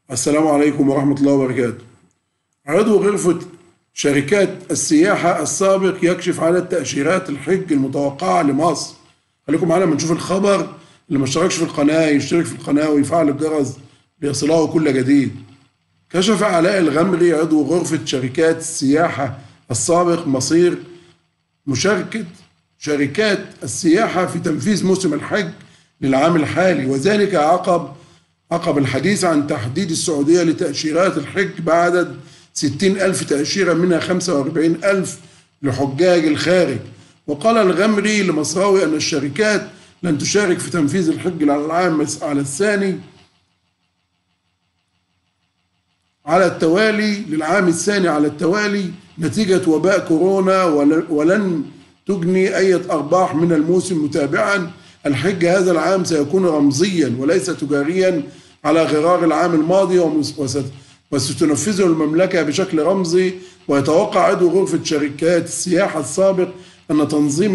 السلام عليكم ورحمة الله وبركاته. عضو غرفة شركات السياحة السابق يكشف على التأشيرات الحج المتوقعة لمصر. خليكم معانا لما نشوف الخبر. اللي ما اشتركش في القناة يشترك في القناة ويفعل الجرس ليصله كل جديد. كشف علاء الغمري عضو غرفة شركات السياحة السابق مصير مشاركة شركات السياحة في تنفيذ موسم الحج للعام الحالي، وذلك عقب الحديث عن تحديد السعودية لتأشيرات الحج بعدد 60,000 تأشيرة، منها 45,000 لحجاج الخارج. وقال الغمري لمصراوي أن الشركات لن تشارك في تنفيذ الحج العام على الثاني على التوالي للعام الثاني على التوالي نتيجة وباء كورونا، ولن تجني أي أرباح من الموسم. متابعا، الحج هذا العام سيكون رمزيا وليس تجاريا على غرار العام الماضي، وستنفذه المملكة بشكل رمزي. ويتوقع عضو غرفة شركات السياحة السابق أن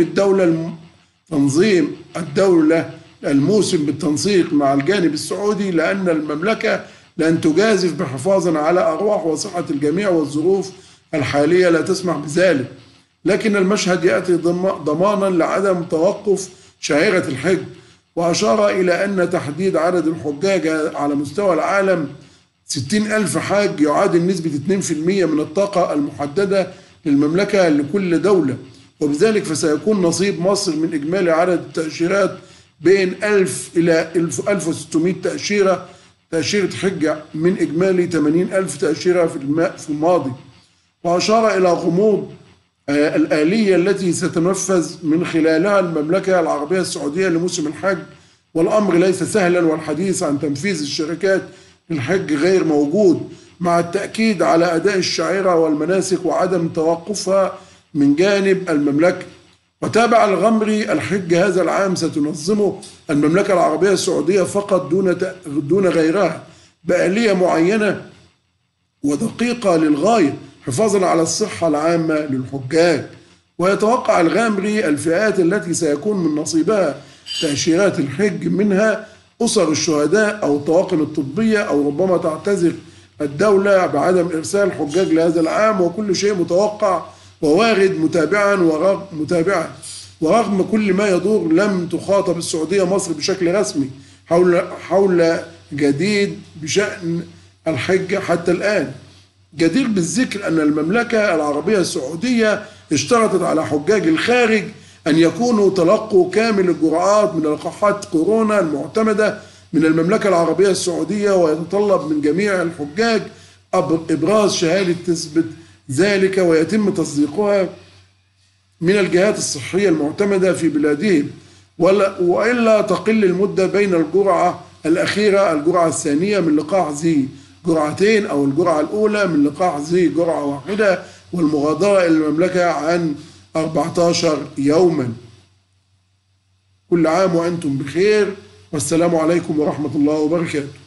تنظيم الدولة الموسم بالتنسيق مع الجانب السعودي، لأن المملكة لن تجازف بحفاظا على أرواح وصحة الجميع، والظروف الحالية لا تسمح بذلك. لكن المشهد يأتي ضمانا لعدم توقف شعيرة الحج. وأشار إلى أن تحديد عدد الحجاج على مستوى العالم 60,000 حاج يعادل نسبة 2% من الطاقة المحددة للمملكة لكل دولة، وبذلك فسيكون نصيب مصر من إجمالي عدد التأشيرات بين 1000 إلى 1600 تأشيرة حج من إجمالي 80,000 تأشيرة في الماضي. وأشار إلى غموض الآلية التي ستنفذ من خلالها المملكة العربية السعودية لموسم الحج، والأمر ليس سهلا، والحديث عن تنفيذ الشركات للحج غير موجود، مع التأكيد على أداء الشعيرة والمناسك وعدم توقفها من جانب المملكة. وتابع الغمري: الحج هذا العام ستنظمه المملكة العربية السعودية فقط دون غيرها، بآلية معينة ودقيقة للغاية حفاظا على الصحة العامة للحجاج. ويتوقع الغامري الفئات التي سيكون من نصيبها تأشيرات الحج، منها أسر الشهداء أو الطواقم الطبية، أو ربما تعتذر الدولة بعدم إرسال حجاج لهذا العام، وكل شيء متوقع ووارد. ورغم كل ما يدور، لم تخاطب السعودية مصر بشكل رسمي حول جديد بشأن الحج حتى الآن. جدير بالذكر أن المملكة العربية السعودية اشترطت على حجاج الخارج أن يكونوا تلقوا كامل الجرعات من لقاحات كورونا المعتمدة من المملكة العربية السعودية، ويتطلب من جميع الحجاج إبراز شهادة تثبت ذلك، ويتم تصديقها من الجهات الصحية المعتمدة في بلادهم، وإلا تقل المدة بين الجرعة الأخيرة الجرعة الثانية من لقاح ذي جرعتين، أو الجرعة الأولى من لقاح ذي جرعة واحدة، والمغادرة إلى المملكة عن 14 يوما. كل عام وأنتم بخير، والسلام عليكم ورحمة الله وبركاته.